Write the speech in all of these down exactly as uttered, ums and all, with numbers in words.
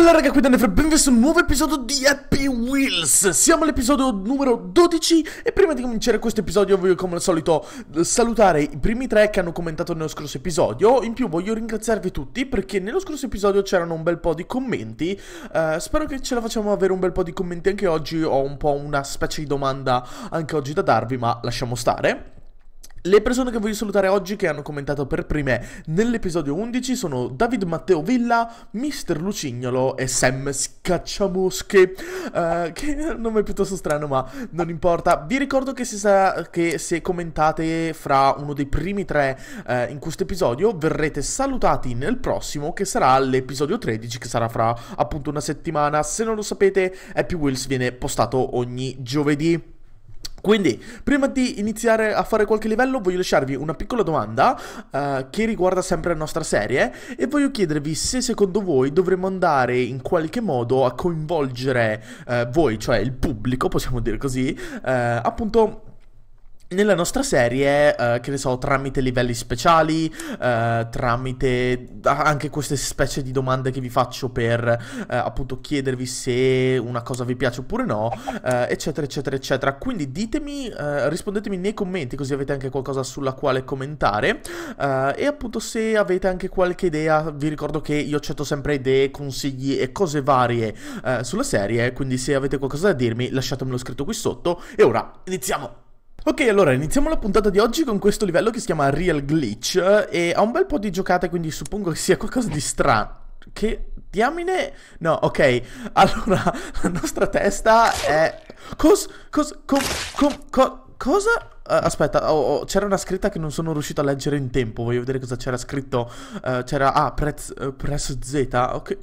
Bella raga, qui Danefre, benvenuti su un nuovo episodio di Happy Wheels. Siamo all'episodio numero dodici e prima di cominciare questo episodio voglio come al solito salutare i primi tre che hanno commentato nello scorso episodio. In più voglio ringraziarvi tutti perché nello scorso episodio c'erano un bel po' di commenti. uh, Spero che ce la facciamo avere un bel po' di commenti anche oggi. Ho un po' una specie di domanda anche oggi da darvi, ma lasciamo stare. Le persone che voglio salutare oggi che hanno commentato per prime nell'episodio undici sono David Matteo Villa, mister Lucignolo e Sam Scacciamosche, uh, che è un nome piuttosto strano ma non importa. Vi ricordo che, si sa, che se commentate fra uno dei primi tre uh, in questo episodio verrete salutati nel prossimo, che sarà l'episodio tredici, che sarà fra appunto una settimana. Se non lo sapete, Happy Wheels viene postato ogni giovedì. Quindi, prima di iniziare a fare qualche livello, voglio lasciarvi una piccola domanda uh, che riguarda sempre la nostra serie e voglio chiedervi se secondo voi dovremmo andare in qualche modo a coinvolgere uh, voi, cioè il pubblico, possiamo dire così, uh, appunto nella nostra serie, uh, che ne so, tramite livelli speciali, uh, tramite anche queste specie di domande che vi faccio per uh, appunto chiedervi se una cosa vi piace oppure no, uh, eccetera eccetera eccetera. Quindi ditemi, uh, rispondetemi nei commenti così avete anche qualcosa sulla quale commentare, uh, e appunto se avete anche qualche idea, vi ricordo che io accetto sempre idee, consigli e cose varie uh, sulla serie, quindi se avete qualcosa da dirmi lasciatemelo scritto qui sotto. E ora iniziamo! Ok, allora iniziamo la puntata di oggi con questo livello che si chiama Real Glitch e ha un bel po' di giocate, quindi suppongo che sia qualcosa di strano. Che diamine? No, ok, allora la nostra testa è... Cos... Cos... Com... Com... Co... Cosa? Uh, aspetta, oh, oh, c'era una scritta che non sono riuscito a leggere in tempo. Voglio vedere cosa c'era scritto. uh, C'era... Ah, prez, uh, press Z. Ok.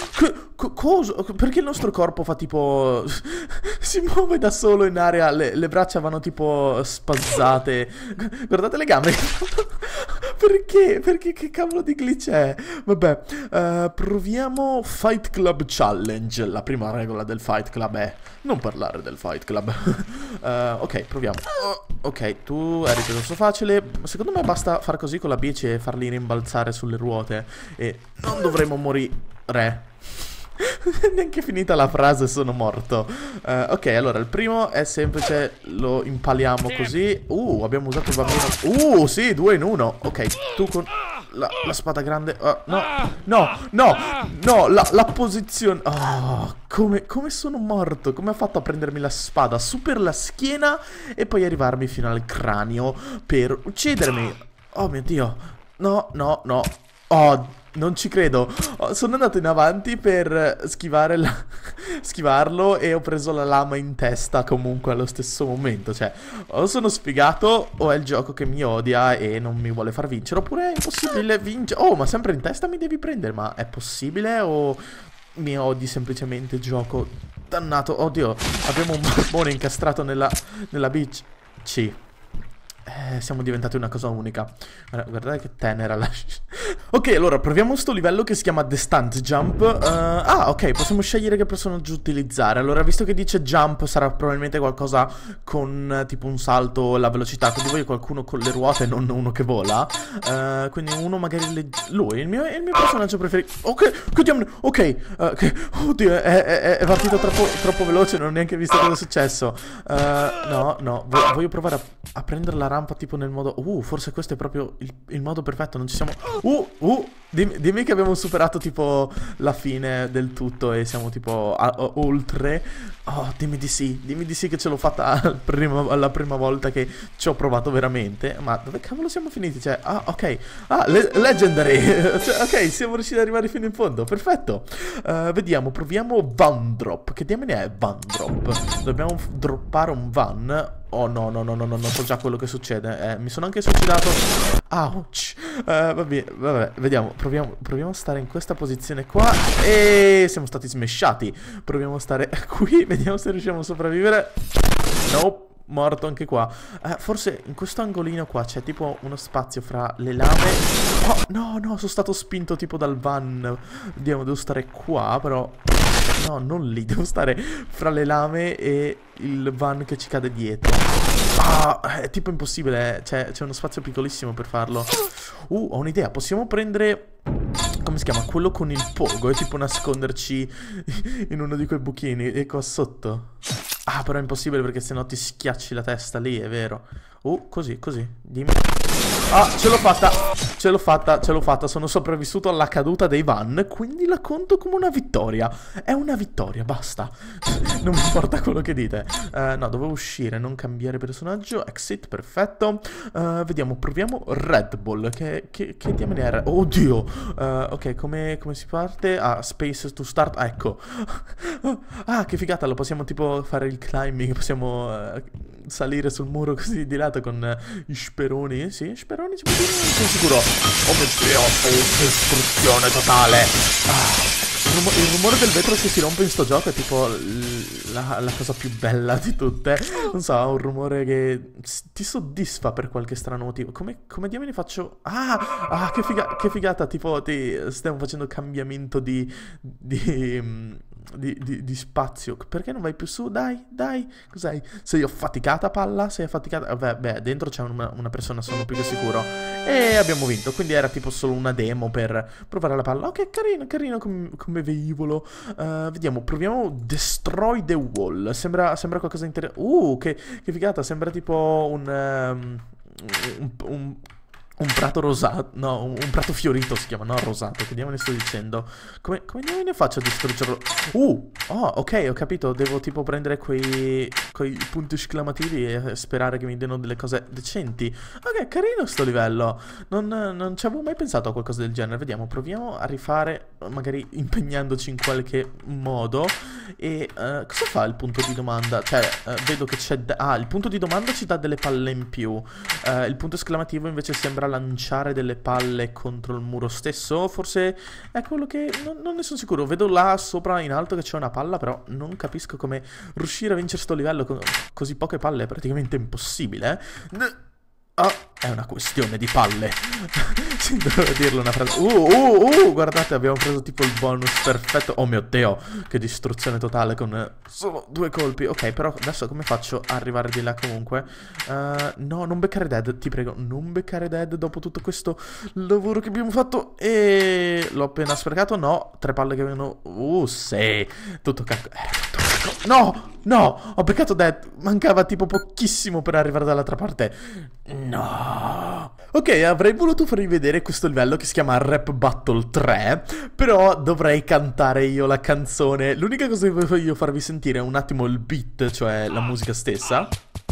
Co cosa? Perché il nostro corpo fa tipo... si muove da solo in aria. Le, le braccia vanno tipo spazzate. Guardate le gambe. Perché? Perché che cavolo di glitch è? Vabbè, uh, proviamo Fight Club Challenge. La prima regola del Fight Club è non parlare del Fight Club. uh, Ok, proviamo. uh, Ok, tu eri piuttosto facile. Secondo me basta far così con la bici e farli rimbalzare sulle ruote e non dovremo morire. Neanche finita la frase sono morto. uh, Ok, allora il primo è semplice. Lo impaliamo così. Uh, abbiamo usato il bambino. Uh, sì, due in uno. Ok, tu con la, la spada grande. uh, No, no, no, no, la, la posizione. Oh, come, come sono morto. Come ha fatto a prendermi la spada su per la schiena e poi arrivarmi fino al cranio per uccidermi. Oh mio Dio. No, no, no. Oh, non ci credo. Oh, sono andato in avanti per schivare la... schivarlo e ho preso la lama in testa comunque allo stesso momento. Cioè, o sono sfigato o è il gioco che mi odia e non mi vuole far vincere, oppure è impossibile vincere. Oh, ma sempre in testa mi devi prendere. Ma è possibile o mi odi semplicemente il gioco? Dannato. Oddio, abbiamo un barbone incastrato nella, nella beach. C. Eh, siamo diventati una cosa unica. Guardate che tenera la... Ok, allora proviamo sto livello che si chiama The Stunt Jump. uh, Ah, ok, possiamo scegliere che personaggio utilizzare. Allora, visto che dice jump, sarà probabilmente qualcosa con uh, tipo un salto, la velocità. Quindi voglio qualcuno con le ruote, non uno che vola. uh, Quindi uno magari le... Lui, il mio, il mio personaggio preferito. Ok, che diamine. Ok, uh, che... oddio, è, è, è partito troppo, troppo veloce. Non ho neanche visto cosa è successo. uh, No, no, Vo voglio provare a, a prendere la rampa tipo nel modo... Uh, forse questo è proprio il, il modo perfetto. Non ci siamo... Uh, uh, dimmi, dimmi che abbiamo superato tipo la fine del tutto e siamo tipo a, a, oltre. Oh, dimmi di sì. Dimmi di sì che ce l'ho fatta al prima, alla prima volta che ci ho provato veramente. Ma dove cavolo siamo finiti? Cioè, ah, ok. Ah, le Legendary. Cioè, ok, siamo riusciti ad arrivare fino in fondo. Perfetto. uh, Vediamo, proviamo Van Drop. Che diamine è Van Drop? Dobbiamo droppare un van. Oh no, no, no, no, no, non so già quello che succede. eh, Mi sono anche suicidato. Ouch. uh, vabbè, vabbè, vediamo. Proviamo, proviamo a stare in questa posizione qua. E siamo stati smashati. Proviamo a stare qui. Vediamo se riusciamo a sopravvivere. Nope. Morto anche qua. uh, Forse in questo angolino qua c'è tipo uno spazio fra le lame. Oh, no, no, sono stato spinto tipo dal van. Vediamo, devo stare qua, però... No, non lì, devo stare fra le lame e il van che ci cade dietro. Ah, è tipo impossibile, c'è uno spazio piccolissimo per farlo. Uh, ho un'idea, possiamo prendere come si chiama? Quello con il pogo. È tipo nasconderci in uno di quei buchini. E qua sotto. Ah, però è impossibile perché sennò ti schiacci la testa lì, è vero. Uh, così, così. Dimmi. Ah, ce l'ho fatta. Ce l'ho fatta, ce l'ho fatta. Sono sopravvissuto alla caduta dei van. Quindi la conto come una vittoria. È una vittoria, basta. Non mi importa quello che dite. uh, No, dovevo uscire, non cambiare personaggio. Exit, perfetto. uh, Vediamo, proviamo Red Bull. Che, che, che diamine era? Oddio. uh, Ok, come, come si parte? Ah, space to start, ah, ecco. Ah, che figata, lo possiamo tipo fare il climbing. Possiamo uh, salire sul muro così di lato con uh, gli speroni. Sì, speroni si può dire? Non sono sicuro. Oh mio Dio, oh, distruzione totale. Ah. Il, rumo il rumore del vetro che si rompe in sto gioco è tipo la, la cosa più bella di tutte. Non so, ha un rumore che ti soddisfa per qualche strano motivo. Come, come diamine faccio? Ah, ah che, figa che figata. Tipo ti stiamo facendo cambiamento di... di Di, di, di spazio. Perché non vai più su? Dai, dai. Cos'hai? Sei affaticata, palla? Sei affaticata? Beh, beh dentro c'è una, una persona, sono più che sicuro. E abbiamo vinto. Quindi era tipo solo una demo per provare la palla. Ok, carino, carino come, come velivolo. uh, Vediamo, proviamo Destroy the Wall. Sembra, sembra qualcosa di interessante. Uh, che, che figata. Sembra tipo un... Um, un, un Un prato rosato, no, un, un prato fiorito si chiama, no rosato, che diamine sto dicendo? Come, come diamine faccio a distruggerlo? Uh, oh, ok, ho capito, devo tipo prendere quei, quei punti esclamativi e sperare che mi diano delle cose decenti. Ok, carino sto livello, non, non ci avevo mai pensato a qualcosa del genere. Vediamo, proviamo a rifare, magari impegnandoci in qualche modo. E uh, cosa fa il punto di domanda? Cioè, uh, vedo che c'è... Ah, il punto di domanda ci dà delle palle in più. uh, Il punto esclamativo invece sembra lanciare delle palle contro il muro stesso. Forse è quello che... Non, non ne sono sicuro. Vedo là sopra in alto che c'è una palla, però non capisco come riuscire a vincere sto livello con così poche palle. È praticamente impossibile. Ah, è una questione di palle. Sì, dovevo dirlo una frase. Uh, uh, uh, guardate, abbiamo preso tipo il bonus perfetto. Oh mio Dio, che distruzione totale con uh, solo due colpi. Ok, però adesso come faccio a arrivare di là comunque? Uh, no, non beccare Dead, ti prego. Non beccare Dead dopo tutto questo lavoro che abbiamo fatto. E l'ho appena sprecato. No, tre palle che vengono. Uh, sì. Tutto cacco. Eh, tutto cacco. No, no, ho beccato Dead. Mancava tipo pochissimo per arrivare dall'altra parte. No. Ok, avrei voluto farvi vedere questo livello che si chiama Rap Battle tre, però dovrei cantare io la canzone. L'unica cosa che voglio farvi sentire è un attimo il beat, cioè la musica stessa.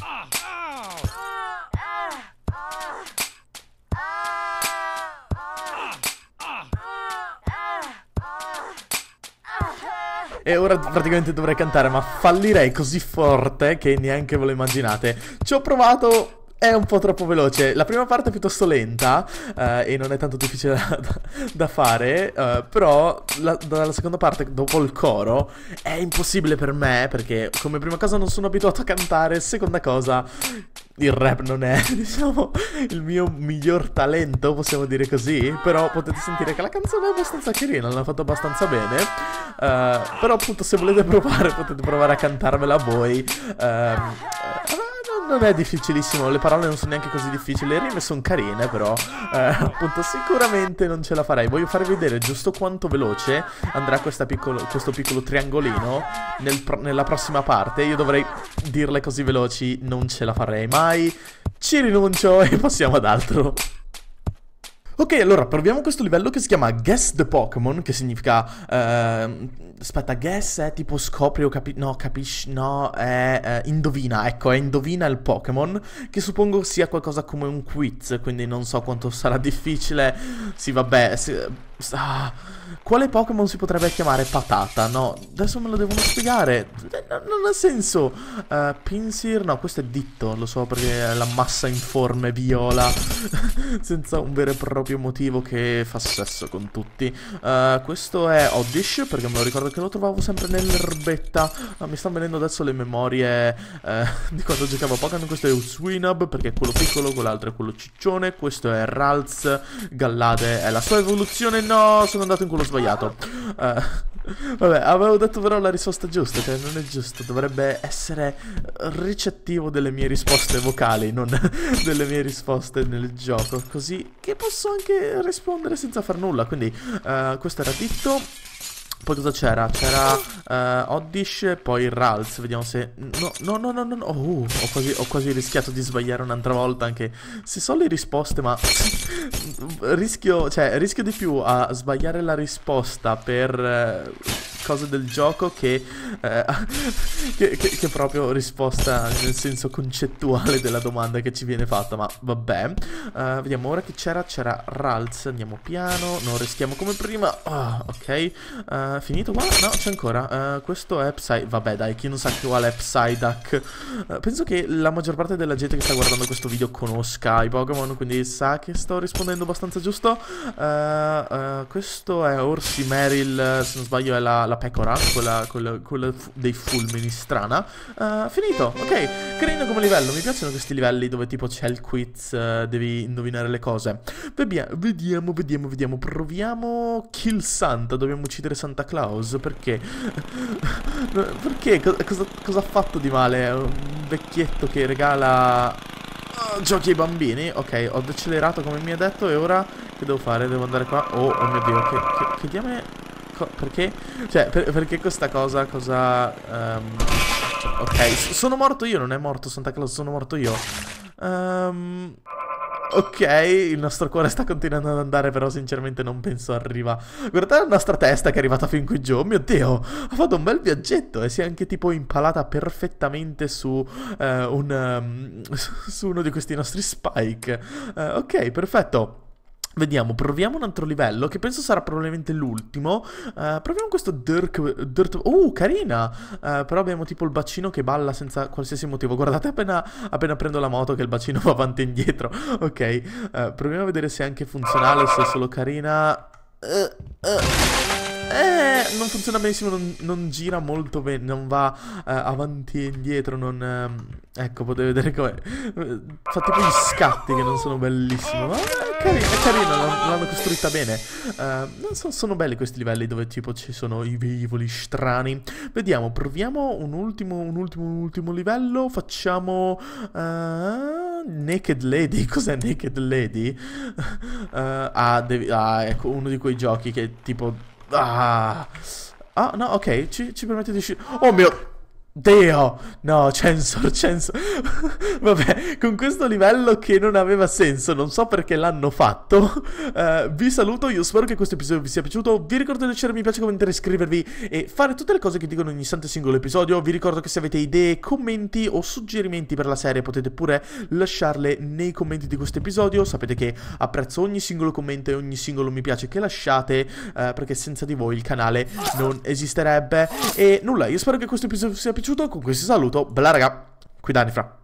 E ora praticamente dovrei cantare, ma fallirei così forte che neanche ve lo immaginate. Ci ho provato... È un po' troppo veloce. La prima parte è piuttosto lenta uh, e non è tanto difficile da, da fare, uh, però la, dalla seconda parte, dopo il coro, è impossibile per me, perché come prima cosa non sono abituato a cantare, seconda cosa il rap non è, diciamo, il mio miglior talento, possiamo dire così, però potete sentire che la canzone è abbastanza carina, l'hanno fatto abbastanza bene, uh, però appunto se volete provare potete provare a cantarmela voi. uh, Non è difficilissimo, le parole non sono neanche così difficili, le rime sono carine, però eh, appunto sicuramente non ce la farei. Voglio farvi vedere giusto quanto veloce andrà piccolo, questo piccolo triangolino nel, nella prossima parte. Io dovrei dirle così veloci, non ce la farei mai. Ci rinuncio e passiamo ad altro. Ok, allora proviamo questo livello che si chiama Guess the Pokémon, che significa... Uh, aspetta, guess è tipo scopri o capisci... No, capisci... No, è... Uh, indovina, ecco, è indovina il Pokémon, che suppongo sia qualcosa come un quiz, quindi non so quanto sarà difficile. Sì, vabbè... Si, ah, quale Pokémon si potrebbe chiamare Patata? No, adesso me lo devono spiegare. Non, non ha senso. uh, Pinsir, no, questo è Ditto, lo so perché è la massa informe viola senza un vero e proprio motivo che fa sesso con tutti. uh, Questo è Oddish, perché me lo ricordo che lo trovavo sempre nell'erbetta. uh, Mi stanno venendo adesso le memorie uh, di quando giocavo a Pokémon. Questo è Uswinub, perché è quello piccolo, quell'altro è quello ciccione. Questo è Ralts, Gallade è la sua evoluzione. No, sono andato in quello sbagliato. uh, Vabbè, avevo detto però la risposta giusta, cioè non è giusto, dovrebbe essere ricettivo delle mie risposte vocali, non delle mie risposte nel gioco, così che posso anche rispondere senza far nulla. Quindi uh, questo era Ditto. Poi cosa c'era? C'era uh, Oddish, poi Ralts. Vediamo se... No, no, no, no, no, no. Oh, ho, quasi, ho quasi rischiato di sbagliare un'altra volta, anche se so le risposte, ma... rischio, cioè, rischio di più a sbagliare la risposta per... Uh, cose del gioco che, eh, che, che, che proprio risposta nel senso concettuale della domanda che ci viene fatta. Ma vabbè, uh, vediamo ora che c'era. C'era Ralts, andiamo piano, non rischiamo come prima. Oh, ok, uh, finito qua? No, c'è ancora. uh, Questo è Psy... Vabbè dai, chi non sa qual è Psyduck? uh, Penso che la maggior parte della gente che sta guardando questo video conosca i Pokémon, quindi sa che sto rispondendo abbastanza giusto. uh, uh, Questo è Orsimeril, se non sbaglio è la, la pecora, quella, quella, quella dei fulmini strana. uh, Finito, ok, carino come livello. Mi piacciono questi livelli dove tipo c'è il quiz, uh, devi indovinare le cose. Vediamo, vediamo, vediamo, vediamo. Proviamo Kill Santa. Dobbiamo uccidere Santa Claus. Perché? Perché? Cosa, cosa ha fatto di male? Un vecchietto che regala uh, giochi ai bambini. Ok, ho decelerato come mi ha detto. E ora che devo fare? Devo andare qua. Oh, oh mio Dio, che, che, che diamine... Perché? Cioè, per, perché questa cosa, cosa... Um, ok, sono morto io, non è morto Santa Claus, sono morto io. Um, ok, il nostro cuore sta continuando ad andare, però sinceramente non penso arriva. Guardate la nostra testa che è arrivata fin qui giù, oh mio Dio, ha fatto un bel viaggetto e si è anche tipo impalata perfettamente su, uh, un, um, su uno di questi nostri spike. Uh, ok, perfetto. Vediamo, proviamo un altro livello che penso sarà probabilmente l'ultimo. uh, Proviamo questo Dirt, dirt Oh, carina, uh, però abbiamo tipo il bacino che balla senza qualsiasi motivo. Guardate appena, appena prendo la moto che il bacino va avanti e indietro. Ok, uh, proviamo a vedere se è anche funzionale, se è solo carina. uh, uh. Eh, non funziona benissimo, non, non gira molto bene, non va uh, avanti e indietro, non... Uh, ecco, potete vedere come... Uh, fa tipo gli scatti che non sono bellissimi, ma è carino, è carino, l'hanno costruita bene. Uh, non so, sono belli questi livelli dove tipo ci sono i velivoli strani. Vediamo, proviamo un ultimo, un ultimo, un ultimo livello, facciamo... Uh, Naked Lady, cos'è Naked Lady? Uh, ah, devi, ah, ecco, uno di quei giochi che tipo... Ah, ah no, ok, ci, ci permette di uscire. Oh mio Dio, no, censor, censor. Vabbè, con questo livello che non aveva senso, non so perché l'hanno fatto. uh, Vi saluto, io spero che questo episodio vi sia piaciuto. Vi ricordo di lasciare mi piace, commentare, iscrivervi e fare tutte le cose che dicono ogni santo singolo episodio. Vi ricordo che se avete idee, commenti o suggerimenti per la serie potete pure lasciarle nei commenti di questo episodio. Sapete che apprezzo ogni singolo commento e ogni singolo mi piace che lasciate, uh, perché senza di voi il canale non esisterebbe. E nulla, io spero che questo episodio vi sia piaciuto. Con questo saluto, bella raga, qui Danifra.